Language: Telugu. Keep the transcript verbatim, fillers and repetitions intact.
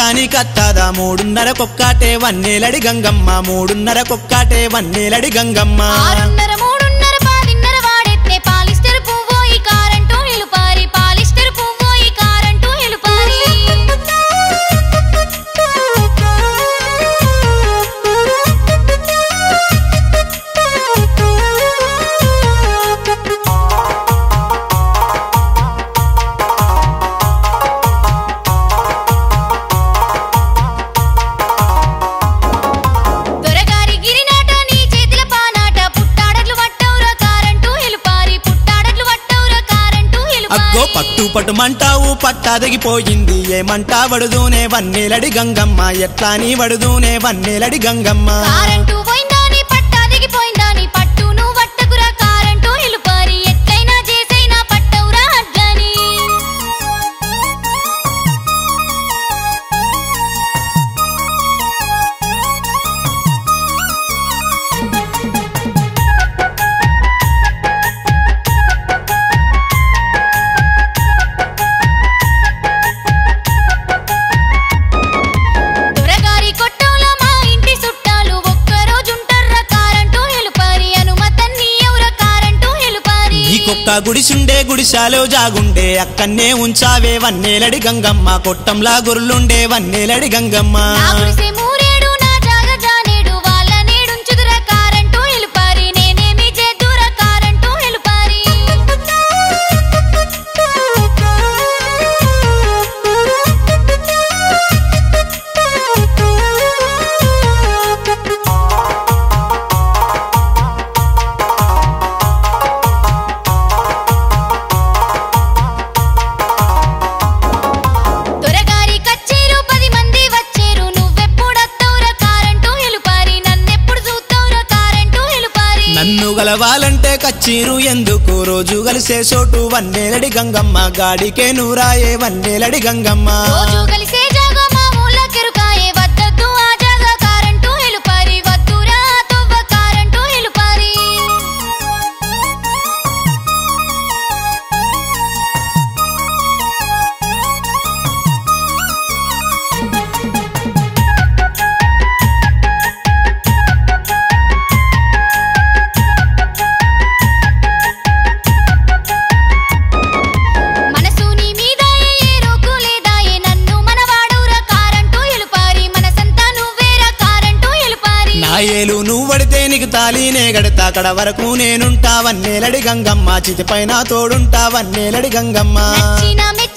నీ కత్తాదా మూడున్నర కొక్కాటే వన్నేలడి గంగమ్మ మూడున్నర కొక్కాటే వన్నేలడి గంగమ్మ ఆరున్నర మూడున్నర పాలిన్నర వాడెత్తే పాలిస్టర్ పువ్వోయి కారంటూ ఎలుపారి పాలిస్టర్ పువ్వోయి కారంటూ ఎలుపారి పట్టు పట్టు మంటావు పట్టాదగిపోయింది ఏమంటా వడుదూనే వన్నేలడి గంగమ్మ ఎట్లా నీ వడుదూనే వన్నేలడి గంగమ్మ కారంటూ పోయిందాని పట్టాదగిపోయిందాని పట్టు నువ్వు వట్టకురా కారంటూ ఎలుపారి ఎట్లైనా చేసైనా పట్టవురా అడ్లని గుడిసుండే గుడిశాలో జాగుండే అక్కన్నే ఉంచావే వన్నేలడి గంగమ్మ కొట్టంలా గొర్రులుండే వన్నేలడి గంగమ్మ గలవాలంటే కచ్చీరు ఎందుకు రోజు కలిసే చోటు వన్నేలడి గంగమ్మ గాడికే నూరాయే వన్నేలడి గంగమ్మ రోజు కలిసే జాగా మామూల కెరుకాయే వద్దద్దు ఆ జాగా కారంటూ ఎలుపారి వద్దురా తవ్వ కారంటూ ఎలుపారి ఏలు నువ్వు పడితే నీకు తాళీనే గడతా అక్కడ వరకు నేనుంటా వన్నేలడి గంగమ్మ చితిపైన తోడుంటా వన్నేలడి గంగమ్మ